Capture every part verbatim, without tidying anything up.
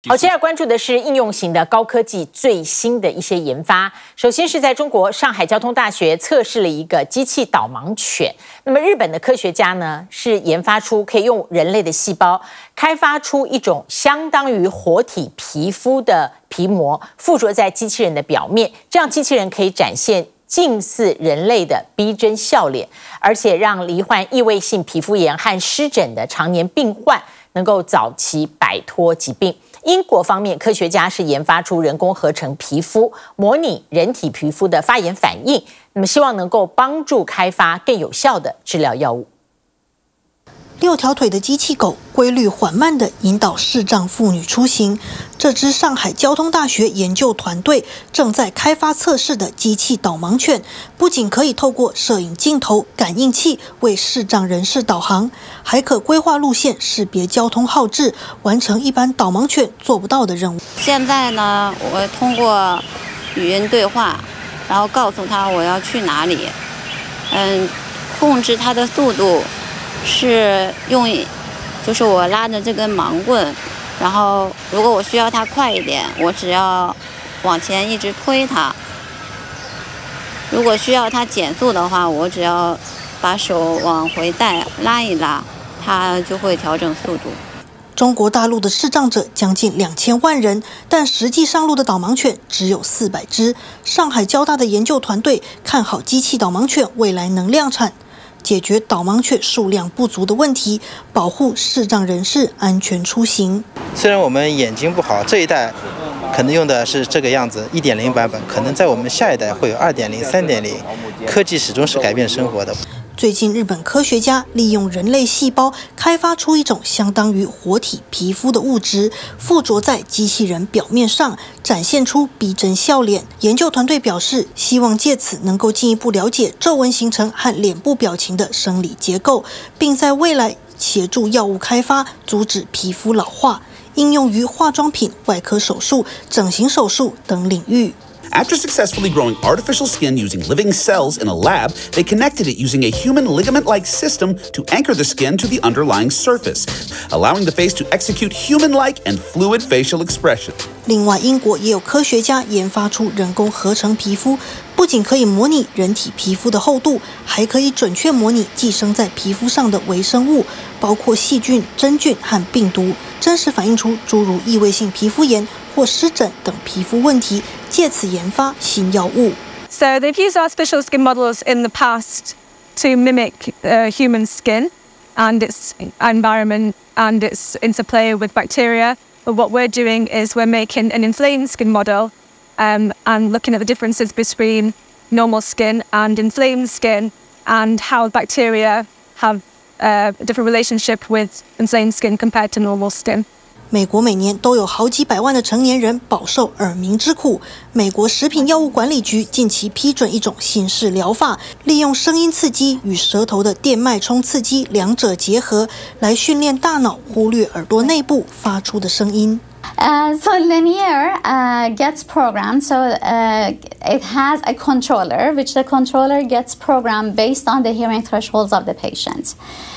好，接下来关注的是应用型的高科技最新的一些研发。首先是在中国上海交通大学测试了一个机器导盲犬。那么日本的科学家呢，是研发出可以用人类的细胞开发出一种相当于活体皮肤的皮膜，附着在机器人的表面，这样机器人可以展现近似人类的逼真笑脸，而且让罹患异位性皮肤炎和湿疹的常年病患能够早期摆脱疾病。英国方面，科学家是研发出人工合成皮肤，模拟人体皮肤的发炎反应，那么希望能够帮助开发更有效的治疗药物。 六条腿的机器狗规律缓慢地引导视障妇女出行。这支上海交通大学研究团队正在开发测试的机器导盲犬，不仅可以透过摄影镜头、感应器为视障人士导航，还可规划路线、识别交通号志，完成一般导盲犬做不到的任务。 现在呢，我通过语音对话，然后告诉他我要去哪里，嗯，控制它的速度。是用，就是我拉着这根盲棍，然后如果我需要它快一点，我只要往前一直推它；如果需要它减速的话，我只要把手往回带，拉一拉，它就会调整速度。 中国大陆的视障者将近两千万人，但实际上路的导盲犬只有四百只。上海交大的研究团队看好机器导盲犬未来能量产。解决导盲犬数量不足的问题，保护视障人士安全出行。 虽然我们眼睛不好，这一代可能用的是这个样子 一点零 版本，可能在我们下一代会有 二点零、三点零， 科技始终是改变生活的。 最近，日本科学家利用人类细胞开发出一种相当于活体皮肤的物质，附着在机器人表面上，展现出逼真笑脸。研究团队表示，希望借此能够进一步了解皱纹形成和脸部表情的生理结构，并在未来协助药物开发，阻止皮肤老化，应用于化妆品、外科手术、整形手术等领域。 After successfully growing artificial skin using living cells in a lab, they connected it using a human ligament-like system to anchor the skin to the underlying surface, allowing the face to execute human-like and fluid facial expression. 另外，英国也有科学家研发出人工合成皮肤，不仅可以模拟人体皮肤的厚度，还可以准确模拟寄生在皮肤上的微生物，包括细菌、真菌和病毒，真实反映出诸如异位性皮肤炎或湿疹等皮肤问题，借此研发新药物。 So they've used artificial skin models in the past to mimic uh, human skin and its environment and its interplay with bacteria. But what we're doing is we're making an inflamed skin model um, and looking at the differences between normal skin and inflamed skin and how bacteria have uh, a different relationship with inflamed skin compared to normal skin. 美国每年都有好几百万的成年人饱受耳鸣之苦。美国食品药物管理局近期批准一种新式疗法，利用声音刺激与舌头的电脉冲刺激两者结合，来训练大脑忽略耳朵内部发出的声音。 Uh, so Linear uh, gets programmed, so uh, it has a controller, which the controller gets programmed based on the hearing thresholds of the patient.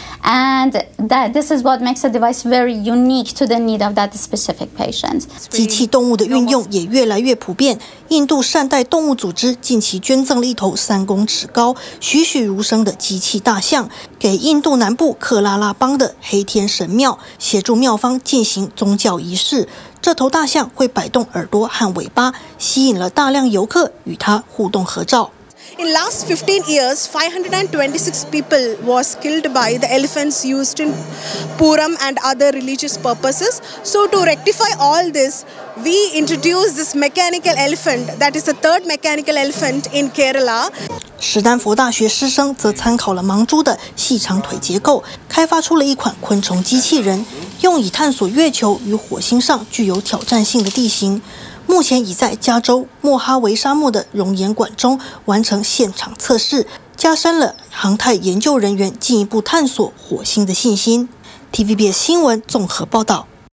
And that this is what makes the device very unique to the need of that specific patient. 机器动物的运用也越来越普遍。印度善待动物组织近期捐赠了一头三公尺高、栩栩如生的机器大象，给印度南部克拉拉邦的黑天神庙，协助庙方进行宗教仪式。这头大象会摆动耳朵和尾巴，吸引了大量游客与它互动合照。 In last fifteen years, five hundred twenty-six people was killed by the elephants used in Puram and other religious purposes. So to rectify all this, we introduced this mechanical elephant, that is the third mechanical elephant in Kerala. 史丹佛大学师生则参考了盲猪的细长腿结构，开发出了一款昆虫机器人，用以探索月球与火星上具有挑战性的地形。目前已在加州莫哈维沙漠的熔岩管中完成现场测试，加深了航太研究人员进一步探索火星的信心。T V B S 新闻综合报道。